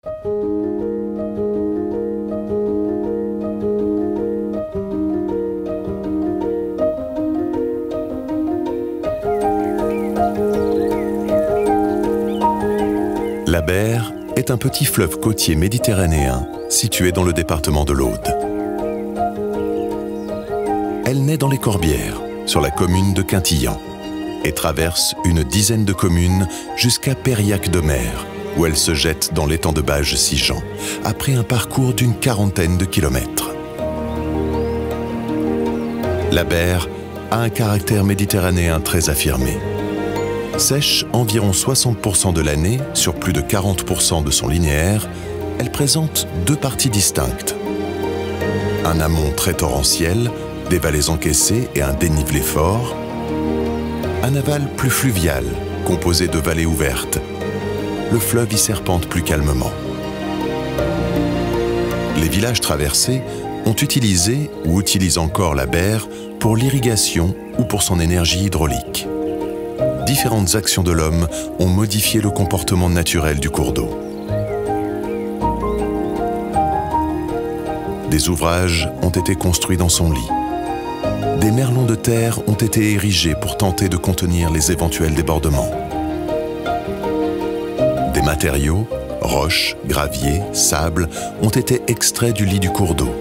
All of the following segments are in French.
La Berre est un petit fleuve côtier méditerranéen situé dans le département de l'Aude. Elle naît dans les Corbières, sur la commune de Quintillan, et traverse une dizaine de communes jusqu'à Périac-de-Mer, où elle se jette dans l'étang de Bages-Sigean, après un parcours d'une quarantaine de kilomètres. La Berre a un caractère méditerranéen très affirmé. Sèche environ 60% de l'année sur plus de 40% de son linéaire, elle présente deux parties distinctes. Un amont très torrentiel, des vallées encaissées et un dénivelé fort. Un aval plus fluvial, composé de vallées ouvertes. Le fleuve y serpente plus calmement. Les villages traversés ont utilisé ou utilisent encore la Berre pour l'irrigation ou pour son énergie hydraulique. Différentes actions de l'homme ont modifié le comportement naturel du cours d'eau. Des ouvrages ont été construits dans son lit. Des merlons de terre ont été érigés pour tenter de contenir les éventuels débordements. Des matériaux, roches, graviers, sable, ont été extraits du lit du cours d'eau.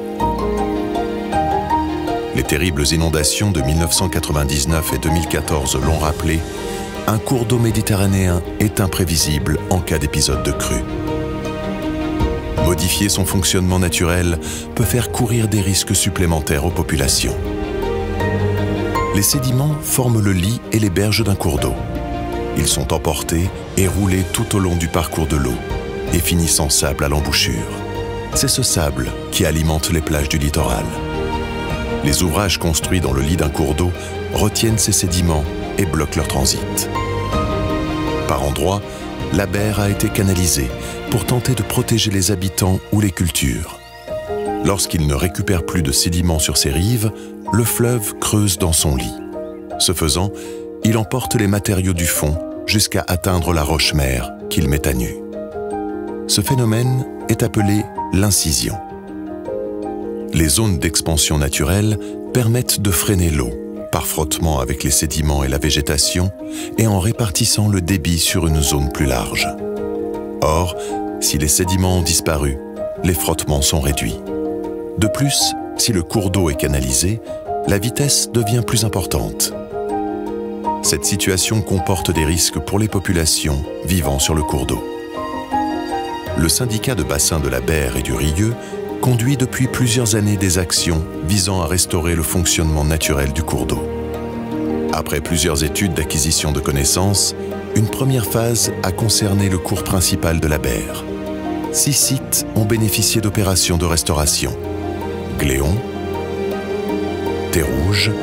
Les terribles inondations de 1999 et 2014 l'ont rappelé, un cours d'eau méditerranéen est imprévisible en cas d'épisode de crue. Modifier son fonctionnement naturel peut faire courir des risques supplémentaires aux populations. Les sédiments forment le lit et les berges d'un cours d'eau. Ils sont emportés et roulés tout au long du parcours de l'eau et finissent en sable à l'embouchure. C'est ce sable qui alimente les plages du littoral. Les ouvrages construits dans le lit d'un cours d'eau retiennent ces sédiments et bloquent leur transit. Par endroits, la Berre a été canalisée pour tenter de protéger les habitants ou les cultures. Lorsqu'il ne récupère plus de sédiments sur ses rives, le fleuve creuse dans son lit. Ce faisant, il emporte les matériaux du fond jusqu'à atteindre la roche-mère qu'il met à nu. Ce phénomène est appelé l'incision. Les zones d'expansion naturelle permettent de freiner l'eau, par frottement avec les sédiments et la végétation, et en répartissant le débit sur une zone plus large. Or, si les sédiments ont disparu, les frottements sont réduits. De plus, si le cours d'eau est canalisé, la vitesse devient plus importante. Cette situation comporte des risques pour les populations vivant sur le cours d'eau. Le syndicat de bassin de la Berre et du Rieux conduit depuis plusieurs années des actions visant à restaurer le fonctionnement naturel du cours d'eau. Après plusieurs études d'acquisition de connaissances, une première phase a concerné le cours principal de la Berre. 6 sites ont bénéficié d'opérations de restauration. Gléon, Thérouge,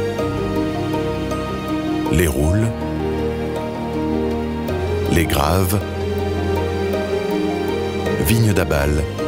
Les Roules, Les Graves, Vigne d'Abal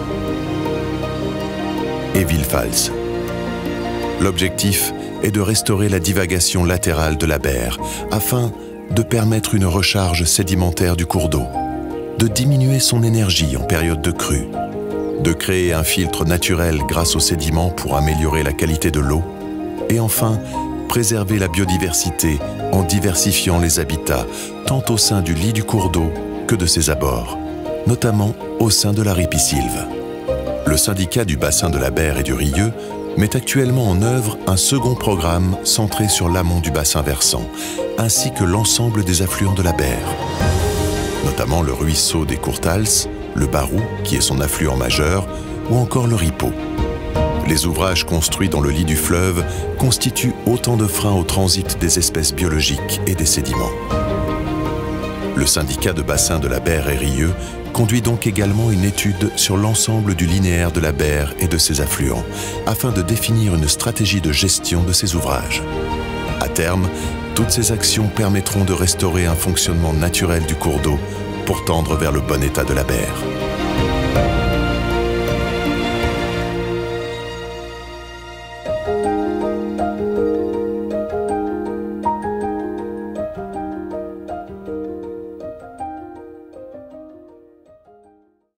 et Villefals. L'objectif est de restaurer la divagation latérale de la Berre afin de permettre une recharge sédimentaire du cours d'eau, de diminuer son énergie en période de crue, de créer un filtre naturel grâce aux sédiments pour améliorer la qualité de l'eau et enfin préserver la biodiversité en diversifiant les habitats tant au sein du lit du cours d'eau que de ses abords, notamment au sein de la ripisylve. Le syndicat du bassin de la Berre et du Rieux met actuellement en œuvre un second programme centré sur l'amont du bassin versant, ainsi que l'ensemble des affluents de la Berre, notamment le ruisseau des Courtals, le Barou, qui est son affluent majeur, ou encore le Ripaud. Les ouvrages construits dans le lit du fleuve constituent autant de freins au transit des espèces biologiques et des sédiments. Le syndicat de bassin de la Berre et Rieux conduit donc également une étude sur l'ensemble du linéaire de la Berre et de ses affluents, afin de définir une stratégie de gestion de ces ouvrages. À terme, toutes ces actions permettront de restaurer un fonctionnement naturel du cours d'eau pour tendre vers le bon état de la Berre.